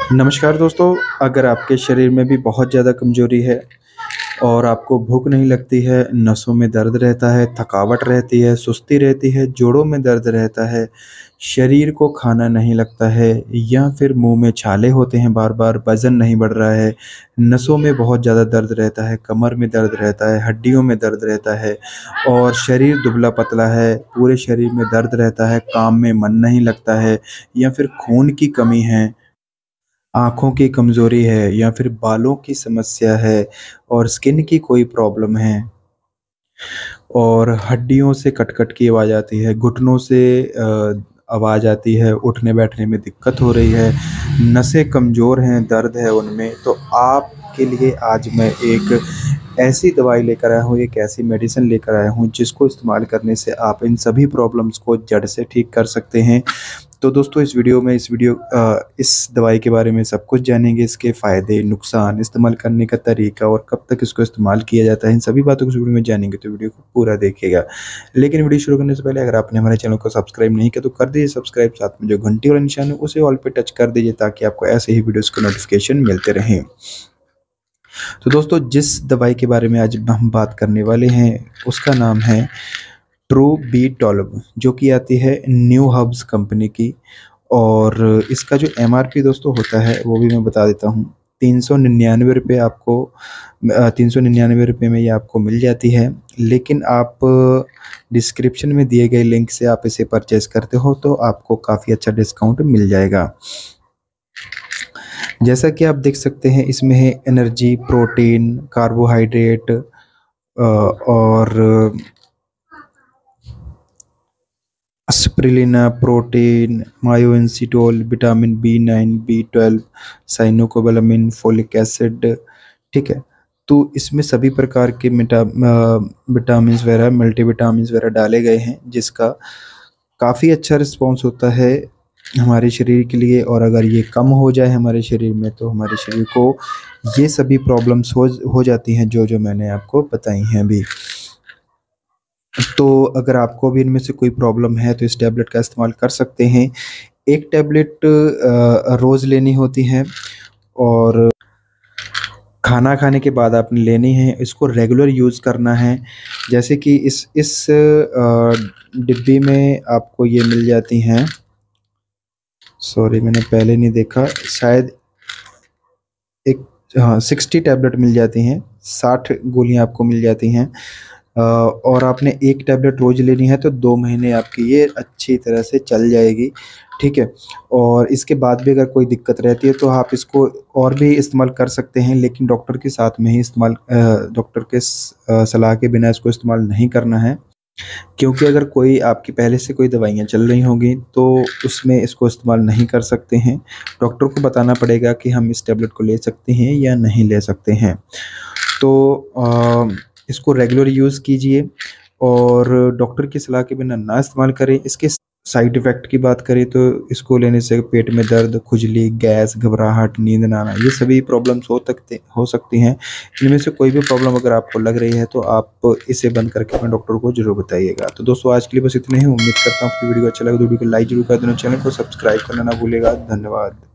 नमस्कार दोस्तों, अगर आपके शरीर में भी बहुत ज़्यादा कमज़ोरी है और आपको भूख नहीं लगती है, नसों में दर्द रहता है, थकावट रहती है, सुस्ती रहती है, जोड़ों में दर्द रहता है, शरीर को खाना नहीं लगता है या फिर मुँह में छाले होते हैं बार-बार, वज़न नहीं बढ़ रहा है, नसों में बहुत ज़्यादा दर्द रहता है, कमर में दर्द रहता है, हड्डियों में दर्द रहता है और शरीर दुबला-पतला है, पूरे शरीर में दर्द रहता है, काम में मन नहीं लगता है या फिर खून की कमी है, आँखों की कमज़ोरी है या फिर बालों की समस्या है और स्किन की कोई प्रॉब्लम है और हड्डियों से कट-कट की आवाज़ आती है, घुटनों से आवाज़ आती है, उठने-बैठने में दिक्कत हो रही है, नसें कमज़ोर हैं, दर्द है उनमें, तो आपके लिए आज मैं एक ऐसी दवाई लेकर आया हूँ, एक ऐसी मेडिसिन लेकर आया हूँ, जिसको इस्तेमाल करने से आप इन सभी प्रॉब्लम्स को जड़ से ठीक कर सकते हैं। तो दोस्तों इस दवाई के बारे में सब कुछ जानेंगे, इसके फ़ायदे, नुकसान, इस्तेमाल करने का तरीका और कब तक इसको इस्तेमाल किया जाता है, इन सभी बातों को इस वीडियो में जानेंगे, तो वीडियो को पूरा देखिएगा। लेकिन वीडियो शुरू करने से पहले अगर आपने हमारे चैनल को सब्सक्राइब नहीं किया तो कर दीजिए सब्सक्राइब, साथ में जो घंटी वाला निशान है उसे ऑल पे टच कर दीजिए ताकि आपको ऐसे ही वीडियोज़ के नोटिफ़िकेशन मिलते रहें। तो दोस्तों जिस दवाई के बारे में आज हम बात करने वाले हैं, उसका नाम है ट्रू बी 12 जो कि आती है न्यू हर्ब्स कंपनी की और इसका जो एमआरपी दोस्तों होता है वो भी मैं बता देता हूँ। ₹399 आपको 399 रुपये में ये आपको मिल जाती है। लेकिन आप डिस्क्रिप्शन में दिए गए लिंक से आप इसे परचेज़ करते हो तो आपको काफ़ी अच्छा डिस्काउंट मिल जाएगा। जैसा कि आप देख सकते हैं इसमें है एनर्जी, प्रोटीन, कार्बोहाइड्रेट और spirulina, protein, myoinositol, vitamin B nine, बी12, साइनोकोबालामिन, फोलिक एसिड, ठीक है? तो इसमें सभी प्रकार के विटामिन्स वगैरह, मल्टीविटामिन्स वगैरह डाले गए हैं, जिसका काफ़ी अच्छा रिस्पॉन्स होता है हमारे शरीर के लिए और अगर ये कम हो जाए हमारे शरीर में, तो हमारे शरीर को ये सभी प्रॉब्लम्स हो जाती हैं, जो मैंने आपको बताई हैं अभी। तो अगर आपको भी इनमें से कोई प्रॉब्लम है तो इस टैबलेट का इस्तेमाल कर सकते हैं। एक टैबलेट रोज़ लेनी होती है और खाना खाने के बाद आपने लेनी है, इसको रेगुलर यूज़ करना है। जैसे कि इस डिब्बी में आपको ये मिल जाती हैं, सॉरी मैंने पहले नहीं देखा, शायद एक, हाँ, 60 टैबलेट मिल जाती हैं, 60 गोलियाँ आपको मिल जाती हैं। और आपने एक टैबलेट रोज़ लेनी है तो 2 महीने आपकी ये अच्छी तरह से चल जाएगी, ठीक है? और इसके बाद भी अगर कोई दिक्कत रहती है तो आप इसको और भी इस्तेमाल कर सकते हैं, लेकिन डॉक्टर के साथ में ही डॉक्टर के सलाह के बिना इसको इस्तेमाल नहीं करना है। क्योंकि अगर कोई आपकी पहले से कोई दवाइयाँ चल रही होंगी तो उसमें इसको इस्तेमाल नहीं कर सकते हैं। डॉक्टर को बताना पड़ेगा कि हम इस टैबलेट को ले सकते हैं या नहीं ले सकते हैं। तो इसको रेगुलर यूज़ कीजिए और डॉक्टर की सलाह के बिना ना इस्तेमाल करें। इसके साइड इफ़ेक्ट की बात करें तो इसको लेने से पेट में दर्द, खुजली, गैस, घबराहट, नींद ना आना, ये सभी प्रॉब्लम्स हो सकती हैं। इनमें से कोई भी प्रॉब्लम अगर आपको लग रही है तो आप इसे बंद करके अपने डॉक्टर को ज़रूर बताइएगा। तो दोस्तों आज के लिए बस इतना ही। उम्मीद करता हूँ आपकी वीडियो अच्छा लगा तो वीडियो को लाइक ज़रूर कर देना, चैनल को सब्सक्राइब करना ना भूलिएगा। धन्यवाद।